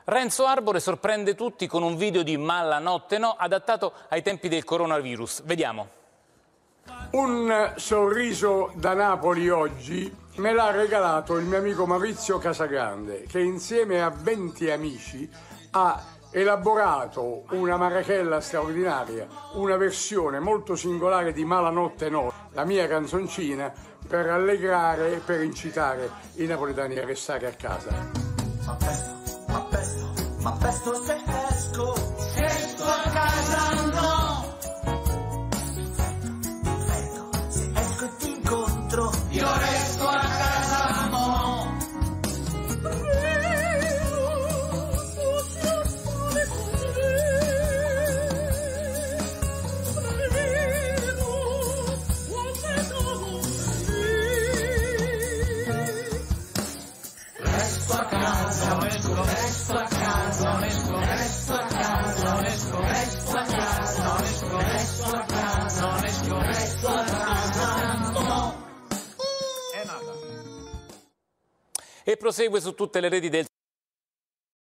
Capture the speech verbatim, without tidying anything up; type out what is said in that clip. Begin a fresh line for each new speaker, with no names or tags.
Renzo Arbore sorprende tutti con un video di Ma la notte no, adattato ai tempi del coronavirus. Vediamo.
Un sorriso da Napoli oggi me l'ha regalato il mio amico Maurizio Casagrande, che insieme a venti amici ha elaborato una marachella straordinaria, una versione molto singolare di Ma la notte no, la mia canzoncina, per rallegrare e per incitare i napoletani a restare a casa.
Ma presto, ma presto, ma presto se esco, se sto a casa no. Perfetto, se esco e ti incontro, io resto a casa no. Resto a casa, resto a casa, resto a casa, resto a casa, resto a casa, resto a casa, no.
E prosegue su tutte le reti del